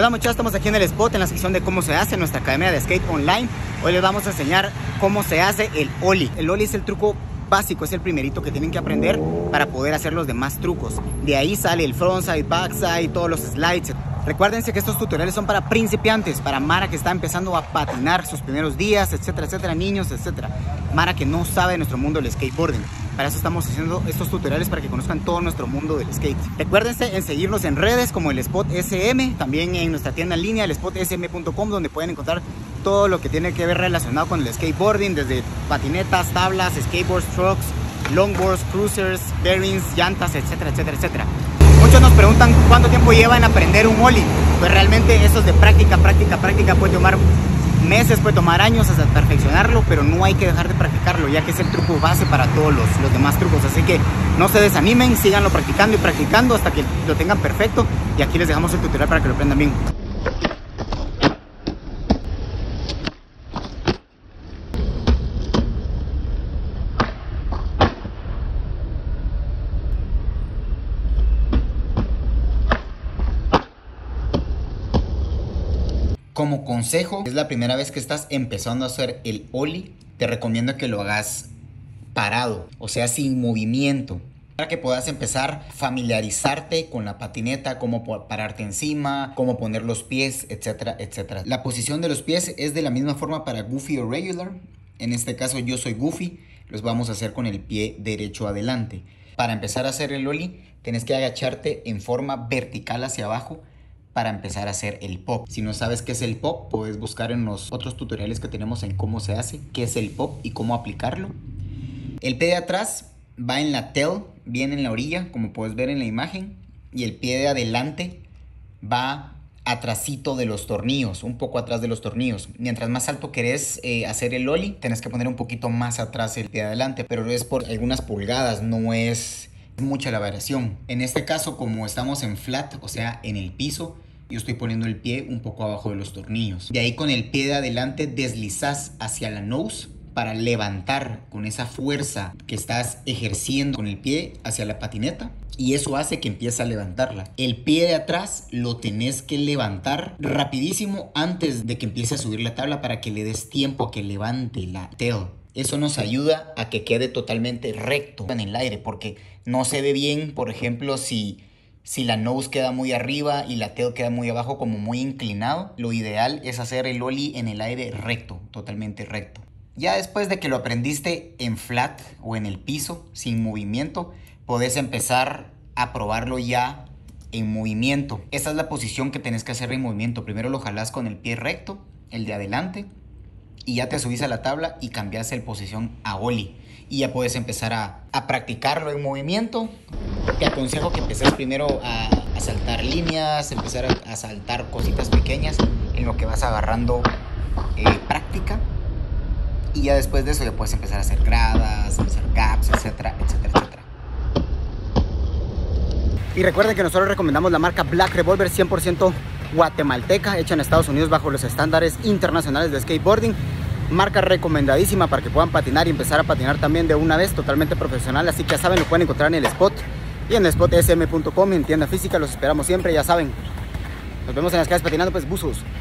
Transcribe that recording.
Hola muchachos, estamos aquí en el spot en la sección de cómo se hace en nuestra academia de skate online. Hoy les vamos a enseñar cómo se hace el ollie. El ollie es el truco básico, es el primerito que tienen que aprender para poder hacer los demás trucos. De ahí sale el frontside, backside, todos los slides. Recuérdense que estos tutoriales son para principiantes, para Mara que está empezando a patinar sus primeros días, etcétera, etcétera, niños, etcétera. Mara que no sabe de nuestro mundo del skateboarding. Para eso estamos haciendo estos tutoriales, para que conozcan todo nuestro mundo del skate. Recuérdense en seguirnos en redes como el Spot SM, también en nuestra tienda en línea, el spotsm.com, donde pueden encontrar todo lo que tiene que ver relacionado con el skateboarding, desde patinetas, tablas, skateboards, trucks, longboards, cruisers, bearings, llantas, etcétera, etcétera, etcétera. Muchos nos preguntan cuánto tiempo lleva en aprender un ollie. Pues realmente eso es de práctica, puede tomar meses, puede tomar años hasta perfeccionarlo, pero no hay que dejar de practicarlo, ya que es el truco base para todos los demás trucos. Así que no se desanimen, síganlo practicando y practicando hasta que lo tengan perfecto. Y aquí les dejamos el tutorial para que lo aprendan bien. Como consejo, es la primera vez que estás empezando a hacer el ollie, te recomiendo que lo hagas parado, o sea, sin movimiento, para que puedas empezar a familiarizarte con la patineta, cómo pararte encima, cómo poner los pies, etcétera, etcétera. La posición de los pies es de la misma forma para Goofy o Regular. En este caso yo soy Goofy, los vamos a hacer con el pie derecho adelante. Para empezar a hacer el ollie, tienes que agacharte en forma vertical hacia abajo, para empezar a hacer el pop. Si no sabes qué es el pop, puedes buscar en los otros tutoriales que tenemos en cómo se hace, qué es el pop y cómo aplicarlo. El pie de atrás va en la tail, bien en la orilla, como puedes ver en la imagen, y el pie de adelante va atrasito de los tornillos, un poco atrás de los tornillos. Mientras más alto querés hacer el ollie, tenés que poner un poquito más atrás el pie de adelante, pero es por algunas pulgadas, no es mucha la variación. En este caso, como estamos en flat, o sea en el piso, yo estoy poniendo el pie un poco abajo de los tornillos. De ahí con el pie de adelante deslizas hacia la nose para levantar con esa fuerza que estás ejerciendo con el pie hacia la patineta, y eso hace que empiece a levantarla. El pie de atrás lo tenés que levantar rapidísimo antes de que empiece a subir la tabla, para que le des tiempo a que levante la tail. Eso nos ayuda a que quede totalmente recto en el aire, porque no se ve bien, por ejemplo, si la nose queda muy arriba y la tail queda muy abajo, como muy inclinado. Lo ideal es hacer el ollie en el aire recto, totalmente recto. Ya después de que lo aprendiste en flat o en el piso, sin movimiento, podés empezar a probarlo ya en movimiento. Esta es la posición que tenés que hacer en movimiento. Primero lo jalás con el pie recto, el de adelante, y ya te subís a la tabla y cambias el posición a ollie. Y ya puedes empezar a practicarlo en movimiento. Te aconsejo que empeces primero a saltar líneas, empezar a saltar cositas pequeñas en lo que vas agarrando práctica. Y ya después de eso ya puedes empezar a hacer gradas, hacer gaps, etcétera, etcétera, etcétera. Y recuerden que nosotros recomendamos la marca Black Revolver, 100% guatemalteca, hecha en Estados Unidos bajo los estándares internacionales de skateboarding. Marca recomendadísima para que puedan patinar y empezar a patinar también de una vez, totalmente profesional. Así que ya saben, lo pueden encontrar en el Spot y en el spotsm.com, en tienda física. Los esperamos siempre, ya saben. Nos vemos en las calles patinando, pues, buzos.